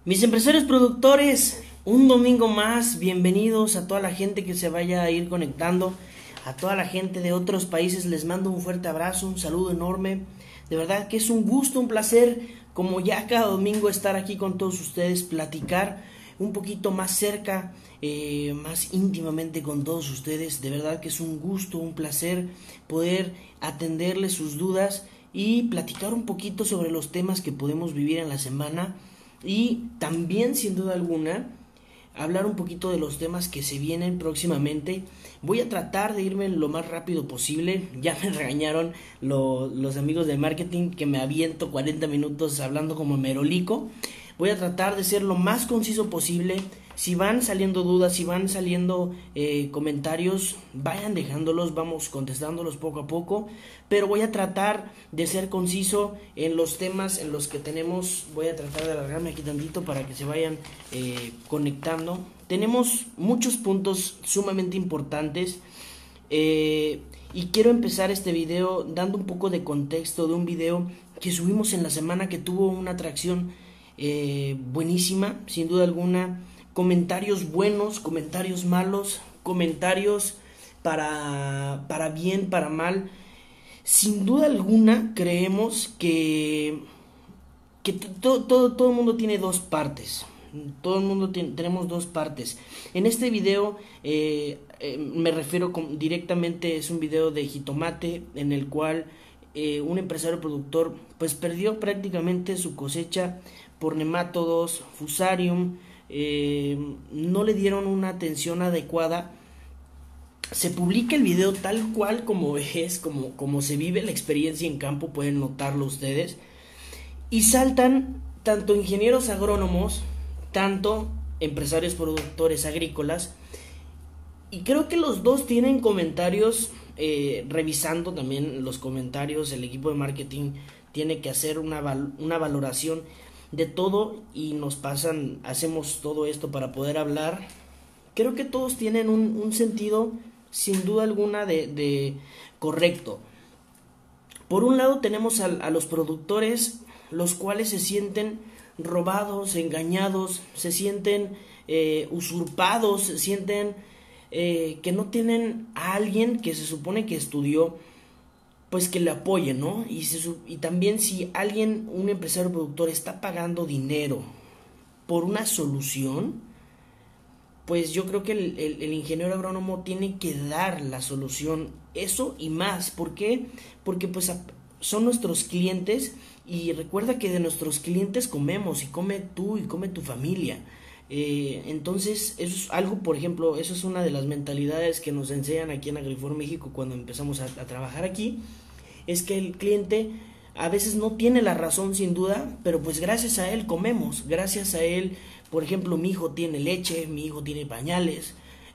Mis empresarios productores, un domingo más, bienvenidos a toda la gente que se vaya a ir conectando, a toda la gente de otros países les mando un fuerte abrazo, un saludo enorme, de verdad que es un gusto, un placer, como ya cada domingo estar aquí con todos ustedes, platicar un poquito más cerca, más íntimamente con todos ustedes, de verdad que es un gusto, un placer poder atenderles sus dudas y platicar un poquito sobre los temas que podemos vivir en la semana. Y también, sin duda alguna, hablar un poquito de los temas que se vienen próximamente. Voy a tratar de irme lo más rápido posible. Ya me regañaron los amigos de marketing que me aviento 40 minutos hablando como merolico. Voy a tratar de ser lo más conciso posible. Si van saliendo dudas, si van saliendo comentarios, vayan dejándolos, vamos contestándolos poco a poco. Pero voy a tratar de ser conciso en los temas en los que tenemos. Voy a tratar de alargarme aquí tantito para que se vayan conectando. Tenemos muchos puntos sumamente importantes. Y quiero empezar este video dando un poco de contexto de un video que subimos en la semana que tuvo una atracción buenísima, sin duda alguna. Comentarios buenos, comentarios malos, comentarios para bien, para mal. Sin duda alguna creemos que todo el mundo tiene dos partes. Todo el mundo tenemos dos partes. En este video me refiero directamente, es un video de jitomate en el cual un empresario productor pues perdió prácticamente su cosecha por nemátodos, fusarium. No le dieron una atención adecuada. Se publica el video tal cual como es, como se vive la experiencia en campo, pueden notarlo ustedes. Y saltan tanto ingenieros agrónomos, tanto empresarios productores agrícolas. Y creo que los dos tienen comentarios, revisando también los comentarios, el equipo de marketing tiene que hacer una valoración de todo y hacemos todo esto para poder hablar. Creo que todos tienen un sentido sin duda alguna de correcto. Por un lado tenemos a los productores, los cuales se sienten robados, engañados, se sienten usurpados, se sienten que no tienen a alguien que se supone que estudió, pues que le apoye, ¿no? Y también si alguien, un empresario productor está pagando dinero por una solución, pues yo creo que el ingeniero agrónomo tiene que dar la solución, eso y más. ¿Por qué? Porque pues son nuestros clientes y recuerda que de nuestros clientes comemos y come tú y come tu familia. Entonces eso es algo, por ejemplo, eso es una de las mentalidades que nos enseñan aquí en Agrifor México cuando empezamos a trabajar aquí, es que el cliente a veces no tiene la razón sin duda, pero pues gracias a él comemos, gracias a él, por ejemplo, mi hijo tiene leche, mi hijo tiene pañales,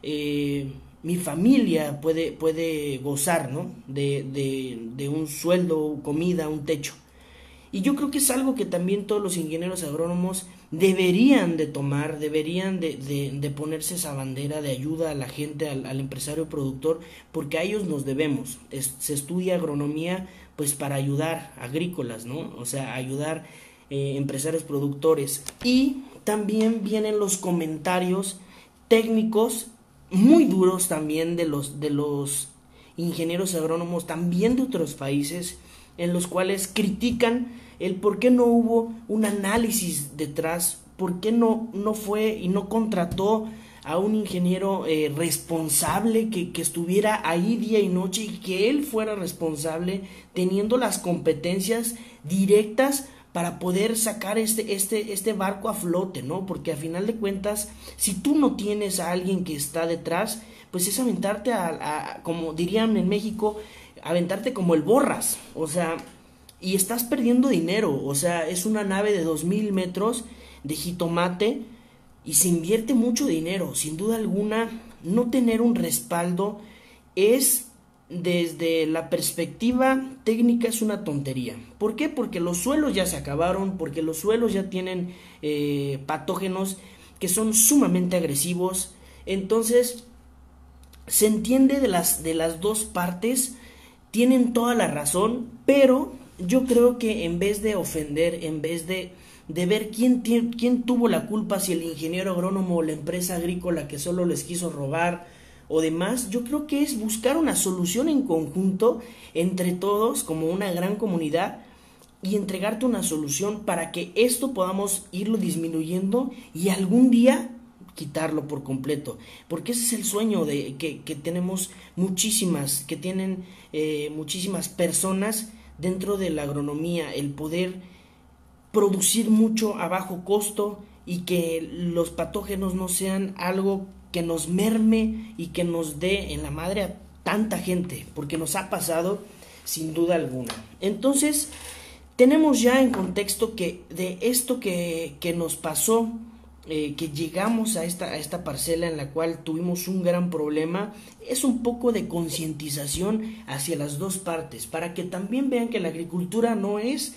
mi familia puede gozar, ¿no? de un sueldo, comida, un techo. Y yo creo que es algo que también todos los ingenieros agrónomos deberían de tomar, deberían de ponerse esa bandera de ayuda a la gente, al empresario productor, porque a ellos nos debemos. Se estudia agronomía pues para ayudar agrícolas, ¿no? O sea, ayudar empresarios productores. Y también vienen los comentarios técnicos muy duros también de los ingenieros agrónomos, también de otros países, en los cuales critican el por qué no hubo un análisis detrás, por qué no fue y no contrató a un ingeniero responsable que estuviera ahí día y noche y que él fuera responsable teniendo las competencias directas para poder sacar este barco a flote, ¿no? Porque a final de cuentas, si tú no tienes a alguien que está detrás, pues es aventarte como dirían en México, aventarte como el borras, o sea, y estás perdiendo dinero, o sea, es una nave de 2000 metros de jitomate y se invierte mucho dinero, sin duda alguna. No tener un respaldo es, desde la perspectiva técnica, es una tontería. ¿Por qué? Porque los suelos ya se acabaron, porque los suelos ya tienen patógenos que son sumamente agresivos. Entonces se entiende de las dos partes, tienen toda la razón, pero yo creo que en vez de ofender, en vez de de ver quién tuvo la culpa, si el ingeniero agrónomo o la empresa agrícola que solo les quiso robar o demás. Yo creo que es buscar una solución en conjunto entre todos como una gran comunidad y entregarte una solución para que esto podamos irlo disminuyendo y algún día quitarlo por completo, porque ese es el sueño que tenemos muchísimas, que tienen muchísimas personas dentro de la agronomía, el poder producir mucho a bajo costo y que los patógenos no sean algo que nos merme y que nos dé en la madre a tanta gente, porque nos ha pasado sin duda alguna. Entonces, tenemos ya en contexto que de esto que nos pasó, que llegamos a esta parcela en la cual tuvimos un gran problema, es un poco de concientización hacia las dos partes, para que también vean que la agricultura no es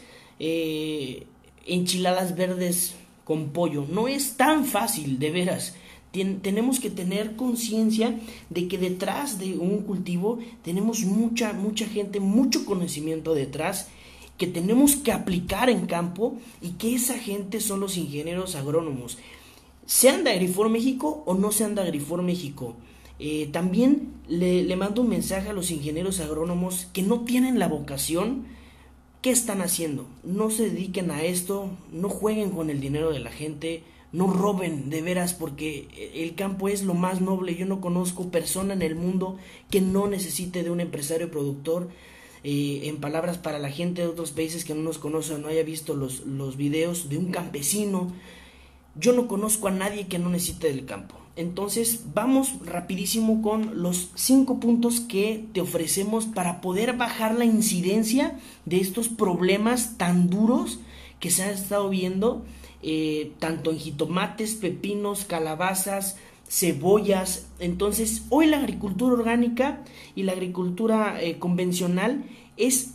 enchiladas verdes con pollo, no es tan fácil, de veras. Tenemos que tener conciencia de que detrás de un cultivo tenemos mucha gente, mucho conocimiento detrás, que tenemos que aplicar en campo y que esa gente son los ingenieros agrónomos, sean de Agrifor México o no sean de Agrifor México. También le mando un mensaje a los ingenieros agrónomos que no tienen la vocación. ¿Qué están haciendo? No se dediquen a esto, no jueguen con el dinero de la gente, no roben de veras, porque el campo es lo más noble. Yo no conozco persona en el mundo que no necesite de un empresario productor. En palabras para la gente de otros países que no nos conoce o no haya visto los videos de un campesino, yo no conozco a nadie que no necesite del campo. Entonces vamos rapidísimo con los 5 puntos que te ofrecemos para poder bajar la incidencia de estos problemas tan duros que se han estado viendo, tanto en jitomates, pepinos, calabazas, cebollas. Entonces hoy la agricultura orgánica y la agricultura convencional es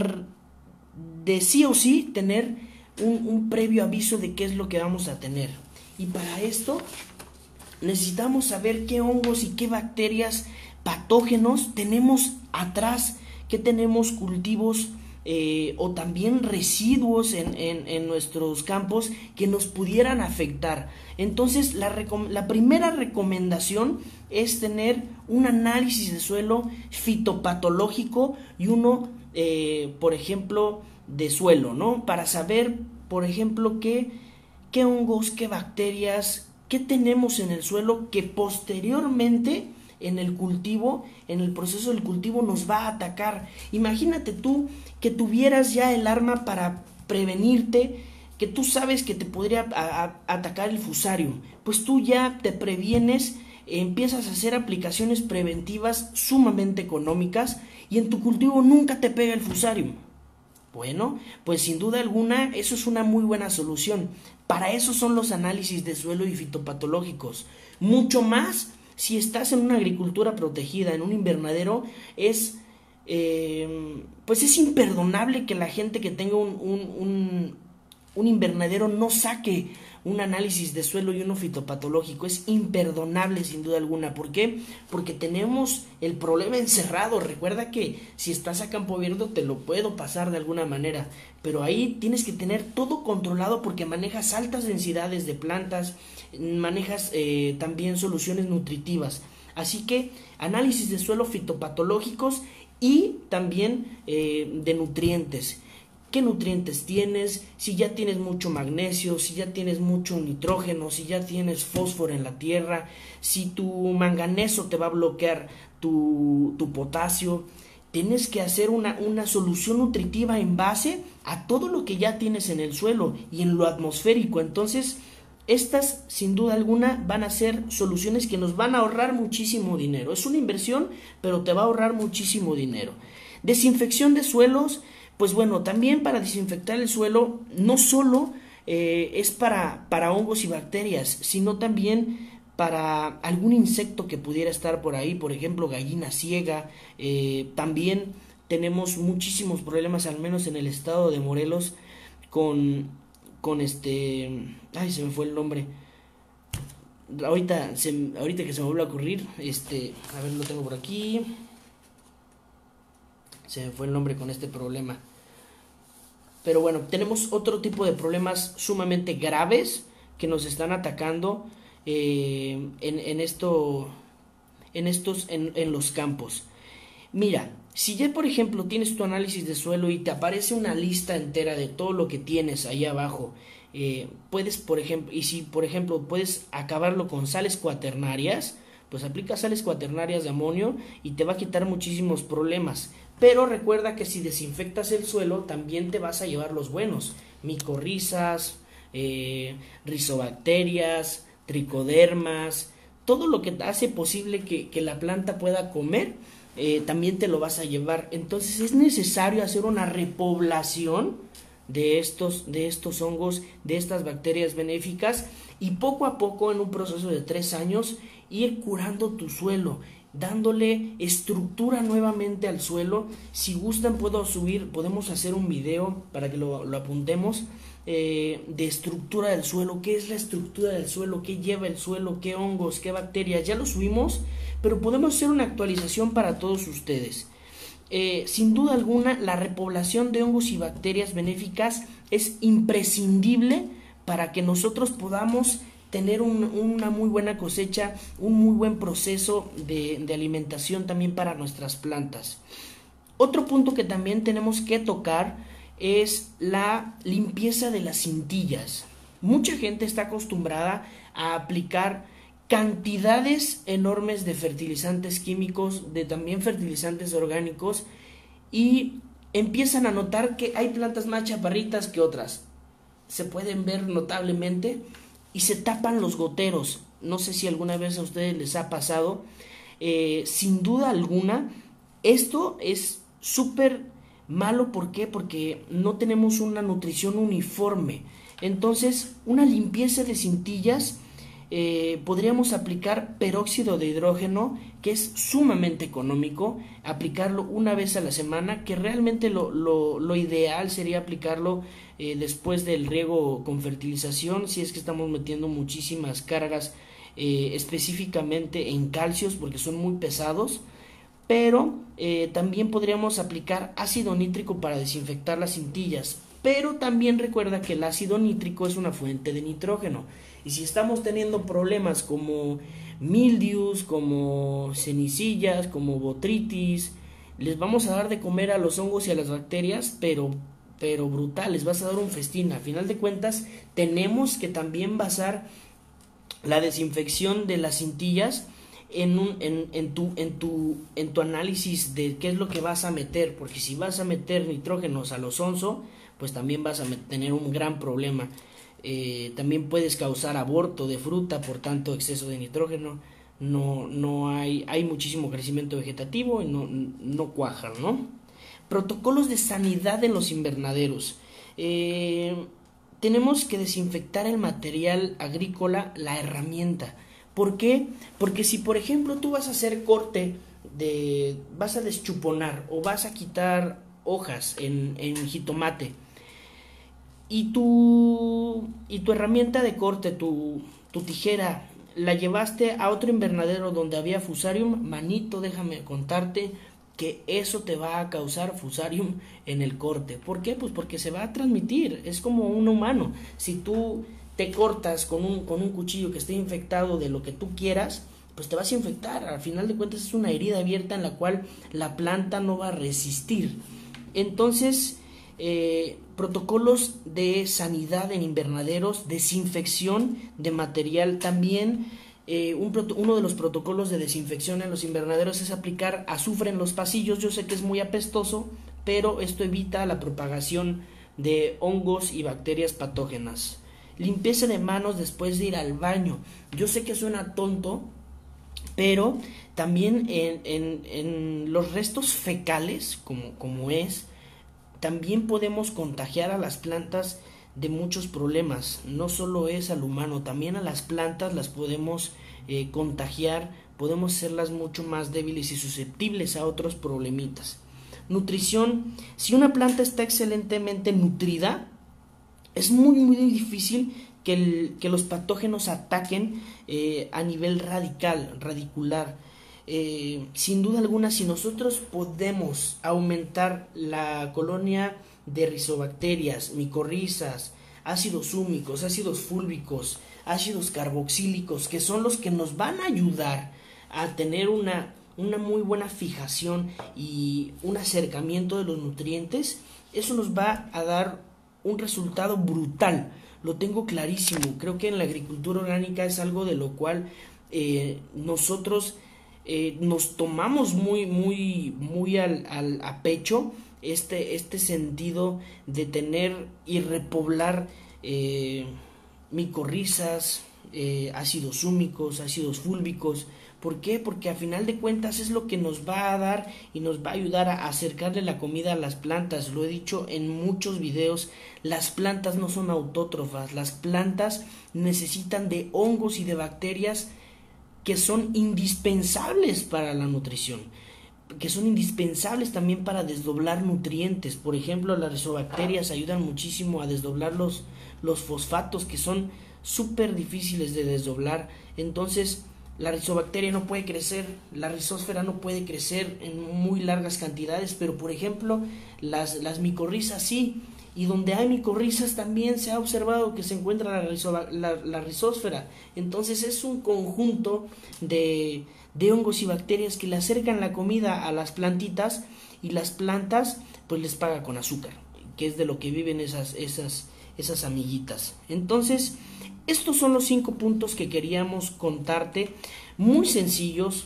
de sí o sí tener un previo aviso de qué es lo que vamos a tener, y para esto necesitamos saber qué hongos y qué bacterias, patógenos tenemos atrás, que tenemos cultivos o también residuos en nuestros campos que nos pudieran afectar. Entonces la primera recomendación es tener un análisis de suelo fitopatológico y uno, por ejemplo, de suelo, ¿no? Para saber, por ejemplo, qué hongos, qué bacterias, qué tenemos en el suelo que posteriormente en el cultivo, en el proceso del cultivo nos va a atacar. Imagínate tú que tuvieras ya el arma para prevenirte, que tú sabes que te podría atacar el fusarium, pues tú ya te previenes, empiezas a hacer aplicaciones preventivas sumamente económicas y en tu cultivo nunca te pega el fusarium. Bueno, pues sin duda alguna eso es una muy buena solución. Para eso son los análisis de suelo y fitopatológicos. Mucho más si estás en una agricultura protegida, en un invernadero, pues es imperdonable que la gente que tenga un invernadero no saque un análisis de suelo y uno fitopatológico. Es imperdonable sin duda alguna. ¿Por qué? Porque tenemos el problema encerrado. Recuerda que si estás a campo abierto te lo puedo pasar de alguna manera, pero ahí tienes que tener todo controlado porque manejas altas densidades de plantas, manejas también soluciones nutritivas. Así que análisis de suelo fitopatológicos y también de nutrientes. ¿Qué nutrientes tienes? Si ya tienes mucho magnesio, si ya tienes mucho nitrógeno, si ya tienes fósforo en la tierra, si tu manganeso te va a bloquear tu potasio. Tienes que hacer una solución nutritiva en base a todo lo que ya tienes en el suelo y en lo atmosférico. Entonces, estas sin duda alguna van a ser soluciones que nos van a ahorrar muchísimo dinero. Es una inversión, pero te va a ahorrar muchísimo dinero. Desinfección de suelos. Pues bueno, también para desinfectar el suelo no solo es para hongos y bacterias, sino también para algún insecto que pudiera estar por ahí, por ejemplo gallina ciega. También tenemos muchísimos problemas, al menos en el estado de Morelos, con ay, se me fue el nombre. Ahorita que se me vuelve a ocurrir, a ver, lo tengo por aquí. Se me fue el nombre con este problema. Pero bueno, tenemos otro tipo de problemas sumamente graves que nos están atacando en los campos. Mira, si ya por ejemplo tienes tu análisis de suelo y te aparece una lista entera de todo lo que tienes ahí abajo, puedes por ejemplo, y si por ejemplo puedes acabarlo con sales cuaternarias, pues aplica sales cuaternarias de amonio y te va a quitar muchísimos problemas. Pero recuerda que si desinfectas el suelo también te vas a llevar los buenos, micorrizas, rizobacterias, tricodermas, todo lo que hace posible que la planta pueda comer, también te lo vas a llevar. Entonces es necesario hacer una repoblación de estos hongos, de estas bacterias benéficas, y poco a poco, en un proceso de 3 años, ir curando tu suelo, dándole estructura nuevamente al suelo. Si gustan podemos hacer un video para que lo apuntemos, de estructura del suelo. ¿Qué es la estructura del suelo? ¿Qué lleva el suelo? ¿Qué hongos? ¿Qué bacterias? Ya lo subimos, pero podemos hacer una actualización para todos ustedes. Sin duda alguna, la repoblación de hongos y bacterias benéficas es imprescindible para que nosotros podamos tener una muy buena cosecha, un muy buen proceso de alimentación también para nuestras plantas. Otro punto que también tenemos que tocar es la limpieza de las cintillas. Mucha gente está acostumbrada a aplicar cantidades enormes de fertilizantes químicos, de también fertilizantes orgánicos, y empiezan a notar que hay plantas más chaparritas que otras. Se pueden ver notablemente y se tapan los goteros. No sé si alguna vez a ustedes les ha pasado. Sin duda alguna, esto es súper malo. ¿Por qué? Porque no tenemos una nutrición uniforme. Entonces, una limpieza de cintillas, podríamos aplicar peróxido de hidrógeno, que es sumamente económico, aplicarlo una vez a la semana, que realmente lo ideal sería aplicarlo después del riego con fertilización, si es que estamos metiendo muchísimas cargas, específicamente en calcios, porque son muy pesados. Pero también podríamos aplicar ácido nítrico para desinfectar las cintillas. Pero también recuerda que el ácido nítrico es una fuente de nitrógeno. Y si estamos teniendo problemas como mildius, como cenicillas, como botritis, les vamos a dar de comer a los hongos y a las bacterias, pero brutal, les vas a dar un festín. A final de cuentas, tenemos que también basar la desinfección de las cintillas en tu análisis de qué es lo que vas a meter, porque si vas a meter nitrógenos a lo sonso, pues también vas a tener un gran problema. También puedes causar aborto de fruta por tanto exceso de nitrógeno. No hay muchísimo crecimiento vegetativo y no cuajan, ¿no? Protocolos de sanidad en los invernaderos. Tenemos que desinfectar el material agrícola, la herramienta. ¿Por qué? Porque si por ejemplo tú vas a hacer corte, vas a deschuponar o vas a quitar hojas en jitomate, y tu herramienta de corte, tu tijera, la llevaste a otro invernadero donde había fusarium, manito, déjame contarte que eso te va a causar fusarium en el corte. ¿Por qué? Pues porque se va a transmitir, es como un humano. Si tú te cortas con un cuchillo que esté infectado de lo que tú quieras, pues te vas a infectar. Al final de cuentas es una herida abierta en la cual la planta no va a resistir. Entonces, protocolos de sanidad en invernaderos, desinfección de material también. Uno de los protocolos de desinfección en los invernaderos es aplicar azufre en los pasillos. Yo sé que es muy apestoso, pero esto evita la propagación de hongos y bacterias patógenas. Limpieza de manos después de ir al baño. Yo sé que suena tonto, pero también en los restos fecales, como también podemos contagiar a las plantas de muchos problemas. No solo es al humano, también a las plantas las podemos contagiar, podemos hacerlas mucho más débiles y susceptibles a otros problemitas. Nutrición. Si una planta está excelentemente nutrida, es muy difícil que los patógenos ataquen a nivel radicular. Sin duda alguna, si nosotros podemos aumentar la colonia de rizobacterias, micorrizas, ácidos húmicos, ácidos fúlvicos, ácidos carboxílicos, que son los que nos van a ayudar a tener una muy buena fijación y un acercamiento de los nutrientes, eso nos va a dar un resultado brutal. Lo tengo clarísimo. Creo que en la agricultura orgánica es algo de lo cual nosotros nos tomamos muy a pecho este sentido de tener y repoblar micorrizas, ácidos húmicos, ácidos fúlvicos. ¿Por qué? Porque a final de cuentas es lo que nos va a dar y nos va a ayudar a acercarle la comida a las plantas. Lo he dicho en muchos videos, las plantas no son autótrofas, las plantas necesitan de hongos y de bacterias que son indispensables para la nutrición, que son indispensables también para desdoblar nutrientes. Por ejemplo, las rizobacterias ayudan muchísimo a desdoblar los fosfatos, que son súper difíciles de desdoblar. Entonces la rizobacteria no puede crecer, la rizósfera no puede crecer en muy largas cantidades, pero por ejemplo las micorrizas sí, y donde hay micorrizas también se ha observado que se encuentra la rizósfera. Entonces es un conjunto de hongos y bacterias que le acercan la comida a las plantitas, y las plantas pues les paga con azúcar, que es de lo que viven esas amiguitas. Entonces estos son los 5 puntos que queríamos contarte, muy sencillos.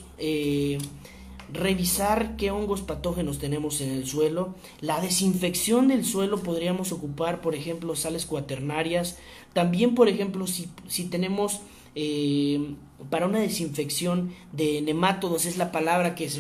Revisar qué hongos patógenos tenemos en el suelo. La desinfección del suelo, podríamos ocupar por ejemplo sales cuaternarias. También por ejemplo si tenemos para una desinfección de nemátodos, es la palabra que se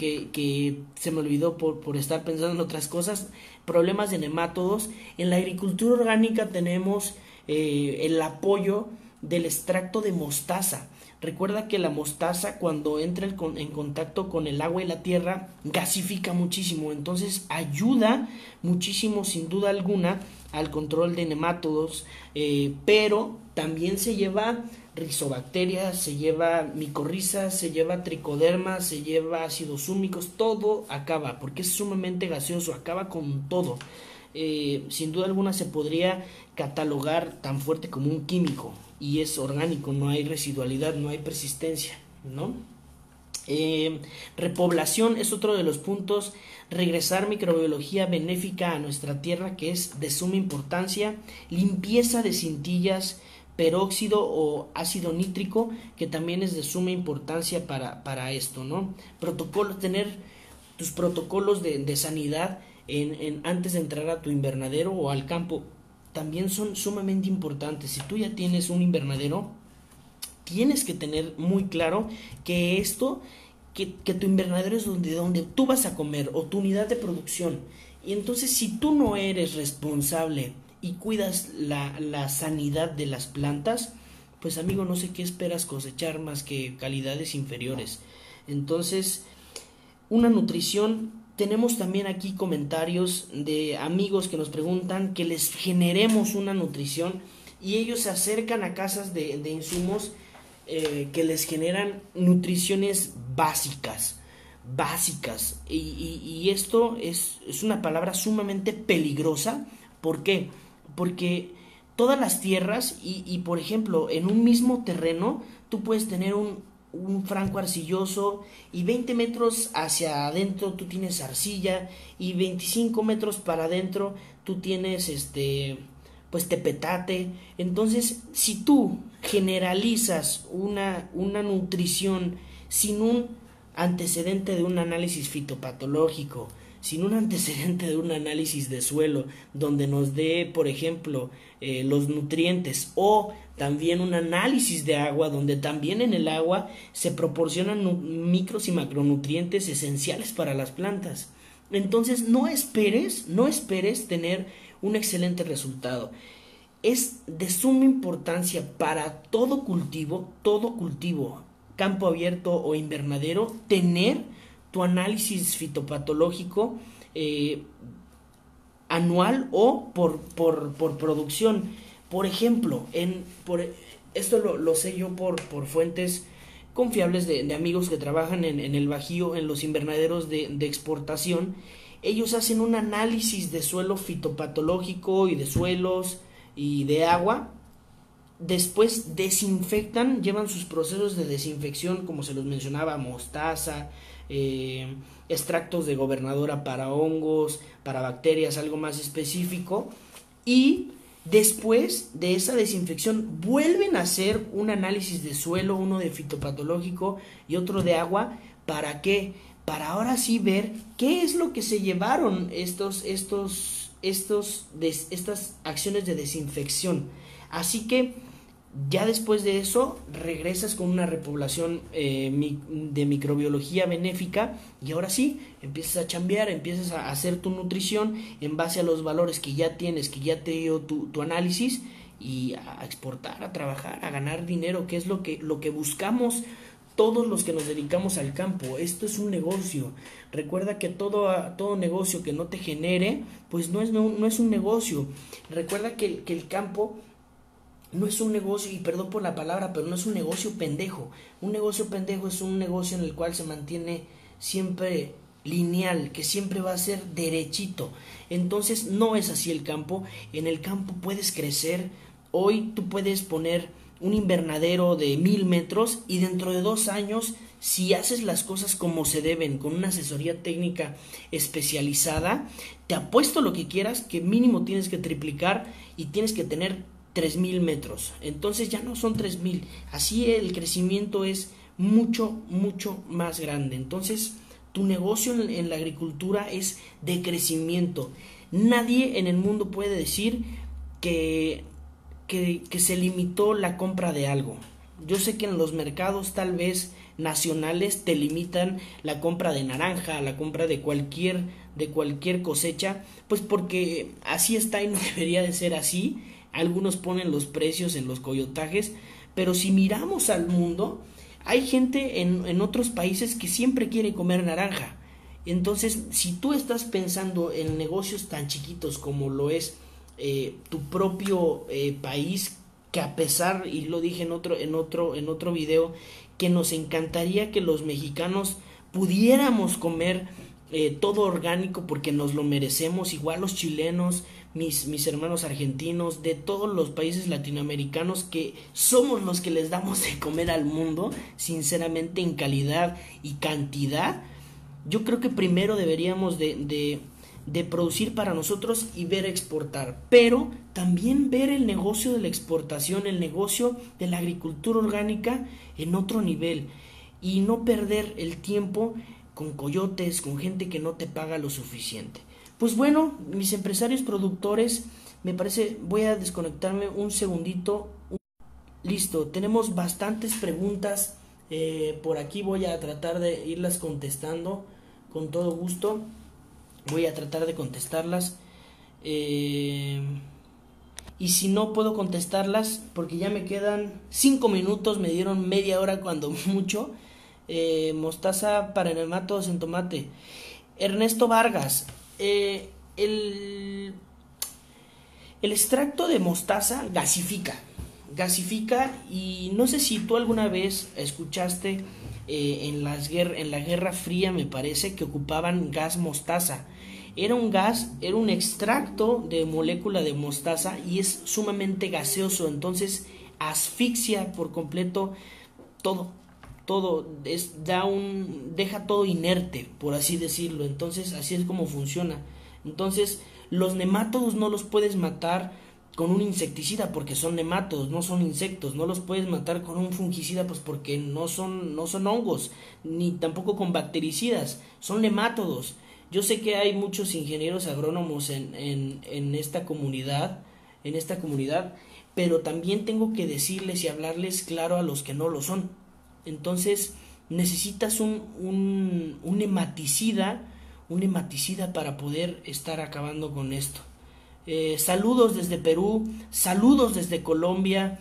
me olvidó por estar pensando en otras cosas, problemas de nemátodos. En la agricultura orgánica tenemos el apoyo del extracto de mostaza. Recuerda que la mostaza, cuando entra en contacto con el agua y la tierra, gasifica muchísimo, entonces ayuda muchísimo sin duda alguna al control de nemátodos, pero también se lleva rizobacterias, se lleva micorrizas, se lleva tricodermas, se lleva ácidos húmicos, todo acaba, porque es sumamente gaseoso, acaba con todo. Sin duda alguna se podría catalogar tan fuerte como un químico, y es orgánico, no hay residualidad, no hay persistencia, ¿no? Repoblación es otro de los puntos. Regresar microbiología benéfica a nuestra tierra, que es de suma importancia. Limpieza de cintillas, peróxido o ácido nítrico, que también es de suma importancia para esto, ¿no? Protocolos, tener tus protocolos de sanidad antes de entrar a tu invernadero o al campo, también son sumamente importantes. Si tú ya tienes un invernadero, tienes que tener muy claro que que tu invernadero es donde tú vas a comer, o tu unidad de producción. Y entonces si tú no eres responsable y cuidas la sanidad de las plantas, pues amigo, no sé qué esperas cosechar más que calidades inferiores. Entonces, una nutrición. Tenemos también aquí comentarios de amigos que nos preguntan que les generemos una nutrición, y ellos se acercan a casas de insumos que les generan nutriciones básicas. Y esto es una palabra sumamente peligrosa. ¿Por qué? Porque todas las tierras y por ejemplo en un mismo terreno tú puedes tener un franco arcilloso, y 20 metros hacia adentro tú tienes arcilla, y 25 metros para adentro tú tienes pues tepetate. Entonces si tú generalizas una nutrición sin un antecedente de un análisis fitopatológico, sin un antecedente de un análisis de suelo donde nos dé por ejemplo los nutrientes, o también un análisis de agua donde también en el agua se proporcionan micros y macronutrientes esenciales para las plantas, entonces no esperes tener un excelente resultado. Es de suma importancia para todo cultivo, campo abierto o invernadero, tener tu análisis fitopatológico anual o por producción. Por ejemplo, esto lo sé yo por fuentes confiables de amigos que trabajan en el Bajío, en los invernaderos de exportación. ellos hacen un análisis de suelo fitopatológico y de suelos y de agua. Después desinfectan, llevan sus procesos de desinfección, como se los mencionaba, mostaza, extractos de gobernadora para hongos, para bacterias, algo más específico. Y después de esa desinfección vuelven a hacer un análisis de suelo, uno de fitopatológico y otro de agua. ¿Para qué? Para ahora sí ver qué es lo que se llevaron estas acciones de desinfección. Así que ya después de eso regresas con una repoblación de microbiología benéfica, y ahora sí empiezas a chambear, empiezas a hacer tu nutrición en base a los valores que ya tienes, que ya te dio tu análisis, y a exportar, a trabajar, a ganar dinero, que es lo que buscamos todos los que nos dedicamos al campo. Esto es un negocio. Recuerda que todo negocio que no te genere, pues no es un negocio. Recuerda que el campo no es un negocio, y perdón por la palabra, pero no es un negocio pendejo. Un negocio pendejo es un negocio en el cual se mantiene siempre lineal, que siempre va a ser derechito. Entonces no es así el campo. En el campo puedes crecer. Hoy tú puedes poner un invernadero de 1000 metros, y dentro de 2 años, si haces las cosas como se deben, con una asesoría técnica especializada, te apuesto lo que quieras que mínimo tienes que triplicar y tienes que tener 3000 metros. Entonces ya no son 3000. Así el crecimiento es mucho más grande. Entonces tu negocio en la agricultura es de crecimiento. Nadie en el mundo puede decir que se limitó la compra de algo. Yo sé que en los mercados tal vez nacionales te limitan la compra de naranja, la compra de cualquier cosecha, pues porque así está y no debería de ser así. Algunos ponen los precios en los coyotajes, pero si miramos al mundo, hay gente en otros países que siempre quiere comer naranja. Entonces, si tú estás pensando en negocios tan chiquitos como lo es tu propio país, que a pesar, y lo dije en otro video, que nos encantaría que los mexicanos pudiéramos comer todo orgánico, porque nos lo merecemos, igual los chilenos, mis hermanos argentinos, de todos los países latinoamericanos, que somos los que les damos de comer al mundo, sinceramente, en calidad y cantidad. Yo creo que primero deberíamos de producir para nosotros y ver exportar, pero también ver el negocio de la exportación, el negocio de la agricultura orgánica en otro nivel, y no perder el tiempo con coyotes, con gente que no te paga lo suficiente. Pues bueno, mis empresarios productores, me parece, voy a desconectarme un segundito. Listo, tenemos bastantes preguntas por aquí, voy a tratar de irlas contestando con todo gusto. Voy a tratar de contestarlas. Y si no puedo contestarlas, porque ya me quedan 5 minutos, me dieron media hora cuando mucho. Mostaza para nematodos en tomate. Ernesto Vargas, el extracto de mostaza gasifica, y no sé si tú alguna vez escuchaste en la Guerra Fría, me parece que ocupaban gas mostaza. Era un extracto de molécula de mostaza, y es sumamente gaseoso, entonces asfixia por completo todo, deja todo inerte, por así decirlo. Entonces así es como funciona. Entonces los nemátodos no los puedes matar con un insecticida, porque son nemátodos, no son insectos. No los puedes matar con un fungicida, pues porque no son hongos, ni tampoco con bactericidas, son nemátodos. Yo sé que hay muchos ingenieros agrónomos en esta comunidad, pero también tengo que decirles y hablarles claro a los que no lo son. Entonces necesitas un nematicida para poder estar acabando con esto. Saludos desde Perú, saludos desde Colombia,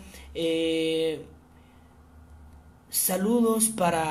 saludos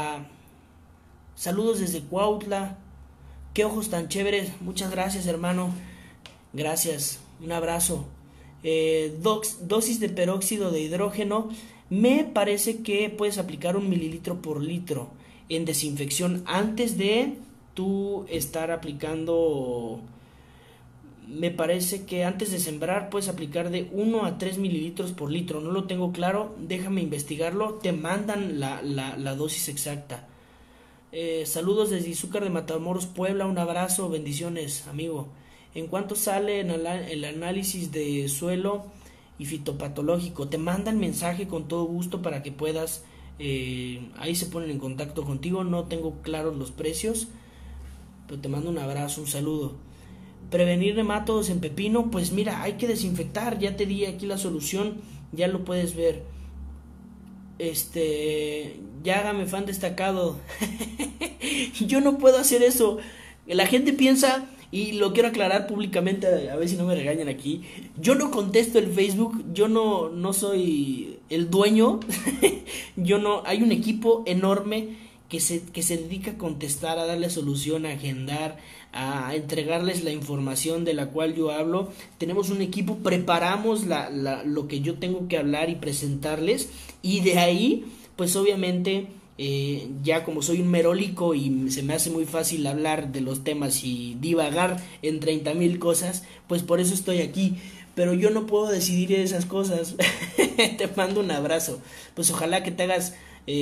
desde Cuautla. Qué ojos tan chéveres, muchas gracias, hermano, gracias, un abrazo. Dosis de peróxido de hidrógeno, me parece que puedes aplicar 1 mililitro por litro en desinfección antes de tú estar aplicando, me parece que antes de sembrar puedes aplicar de 1 a 3 mililitros por litro, no lo tengo claro, déjame investigarlo, te mandan la dosis exacta. Saludos desde Izúcar de Matamoros, Puebla, un abrazo, bendiciones, amigo. ¿En cuánto sale el análisis de suelo y fitopatológico? Te mandan mensaje con todo gusto para que puedas, ahí se ponen en contacto contigo, no tengo claros los precios, pero te mando un abrazo, un saludo. Prevenir nematodos en pepino, pues mira, hay que desinfectar, ya te di aquí la solución, ya lo puedes ver. Ya hágame fan destacado. Yo no puedo hacer eso. La gente piensa, y lo quiero aclarar públicamente, a ver si no me regañan aquí, yo no contesto el Facebook, yo no soy el dueño. Yo no, hay un equipo enorme que se dedica a contestar, a darle solución, a agendar, a entregarles la información de la cual yo hablo. Tenemos un equipo, preparamos lo que yo tengo que hablar y presentarles, y de ahí, pues obviamente, ya como soy un merólico y se me hace muy fácil hablar de los temas y divagar en 30,000 cosas, pues por eso estoy aquí. Pero yo no puedo decidir esas cosas. Te mando un abrazo. Pues ojalá que te hagas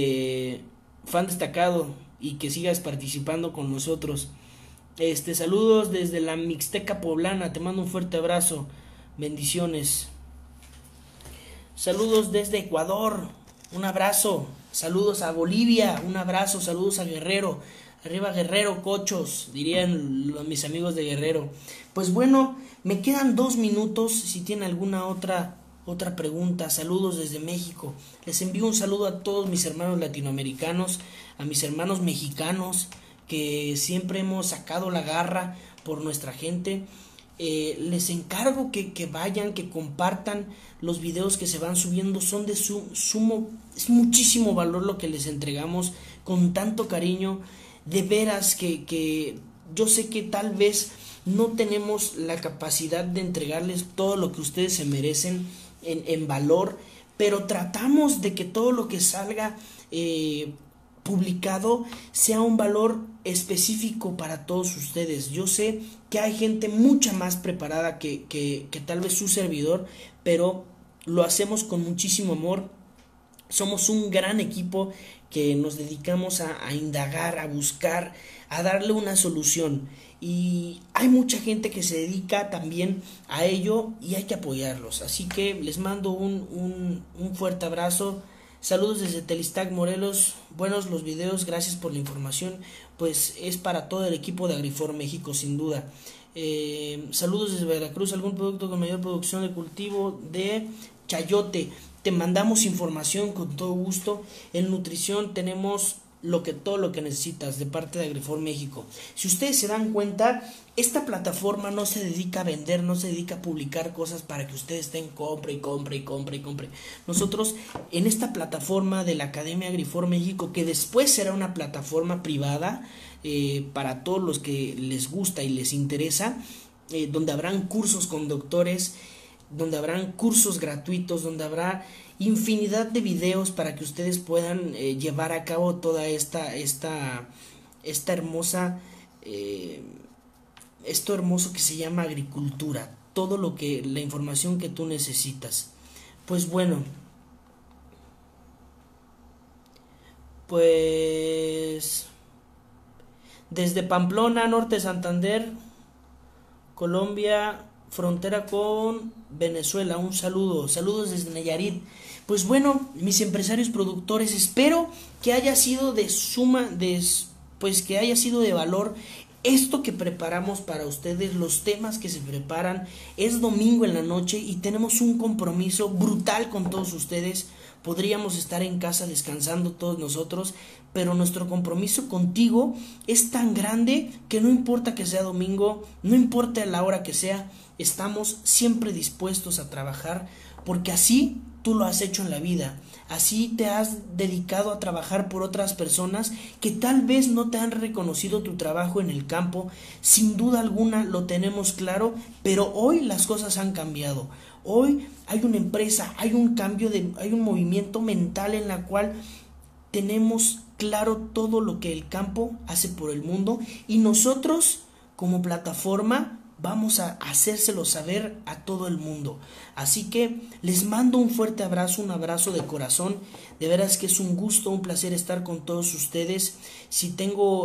fan destacado y que sigas participando con nosotros. Saludos desde la Mixteca Poblana, te mando un fuerte abrazo, bendiciones. Saludos desde Ecuador, un abrazo. Saludos a Bolivia, un abrazo. Saludos a Guerrero, arriba Guerrero, cochos, dirían mis amigos de Guerrero. Pues bueno, me quedan 2 minutos, si tienen alguna otra pregunta. Saludos desde México. Les envío un saludo a todos mis hermanos latinoamericanos, a mis hermanos mexicanos, que siempre hemos sacado la garra por nuestra gente. Les encargo que vayan, que compartan los videos que se van subiendo, son de es muchísimo valor lo que les entregamos con tanto cariño. De veras que yo sé que tal vez no tenemos la capacidad de entregarles todo lo que ustedes se merecen en valor, pero tratamos de que todo lo que salga publicado sea un valor específico para todos ustedes. Yo sé que hay gente mucha más preparada que tal vez su servidor, pero lo hacemos con muchísimo amor. Somos un gran equipo que nos dedicamos a indagar, a buscar, a darle una solución, y hay mucha gente que se dedica también a ello y hay que apoyarlos. Así que les mando un fuerte abrazo. Saludos desde Telistac, Morelos. Buenos los videos, gracias por la información. Pues es para todo el equipo de Agrifor México, sin duda. Saludos desde Veracruz. ¿Algún producto con mayor producción de cultivo de chayote? Te mandamos información con todo gusto. En nutrición tenemos todo lo que necesitas de parte de Agrifor México. Si ustedes se dan cuenta, esta plataforma no se dedica a vender, no se dedica a publicar cosas para que ustedes estén compre y compre y compre y compre. Nosotros en esta plataforma de la Academia Agrifor México, que después será una plataforma privada para todos los que les gusta y les interesa, donde habrán cursos con doctores, donde habrán cursos gratuitos, donde habrá infinidad de videos para que ustedes puedan llevar a cabo toda esta hermosa esto hermoso que se llama agricultura, todo la información que tú necesitas. Pues bueno, pues desde Pamplona, norte de Santander, Colombia, frontera con Venezuela, un saludo. Saludos desde Nayarit. Pues bueno, mis empresarios productores, espero que haya sido que haya sido de valor esto que preparamos para ustedes, los temas que se preparan. Es domingo en la noche y tenemos un compromiso brutal con todos ustedes. Podríamos estar en casa descansando todos nosotros, pero nuestro compromiso contigo es tan grande que no importa que sea domingo, no importa la hora que sea, estamos siempre dispuestos a trabajar, porque así tú lo has hecho en la vida. Así te has dedicado a trabajar por otras personas que tal vez no te han reconocido tu trabajo en el campo. Sin duda alguna lo tenemos claro, pero hoy las cosas han cambiado. Hoy hay una empresa, hay un cambio, hay un movimiento mental en la cual tenemos claro todo lo que el campo hace por el mundo, y nosotros como plataforma vamos a hacérselo saber a todo el mundo. Así que les mando un fuerte abrazo, un abrazo de corazón. De veras que es un gusto, un placer estar con todos ustedes. Si tengo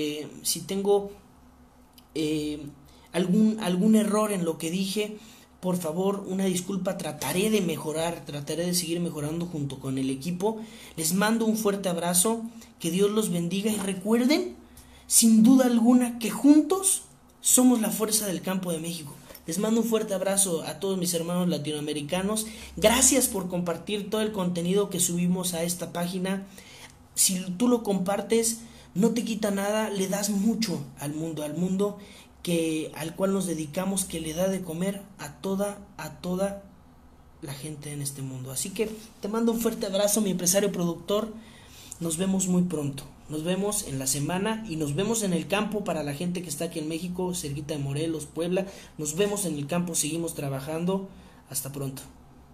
algún error en lo que dije, por favor, una disculpa. Trataré de mejorar, trataré de seguir mejorando junto con el equipo. Les mando un fuerte abrazo, que Dios los bendiga, y recuerden, sin duda alguna, que juntos somos la fuerza del campo de México. Les mando un fuerte abrazo a todos mis hermanos latinoamericanos. Gracias por compartir todo el contenido que subimos a esta página. Si tú lo compartes, no te quita nada, le das mucho al mundo al cual nos dedicamos, que le da de comer a toda la gente en este mundo. Así que te mando un fuerte abrazo, mi empresario productor. Nos vemos muy pronto. Nos vemos en la semana y nos vemos en el campo para la gente que está aquí en México, cerquita de Morelos, Puebla. Nos vemos en el campo, seguimos trabajando. Hasta pronto.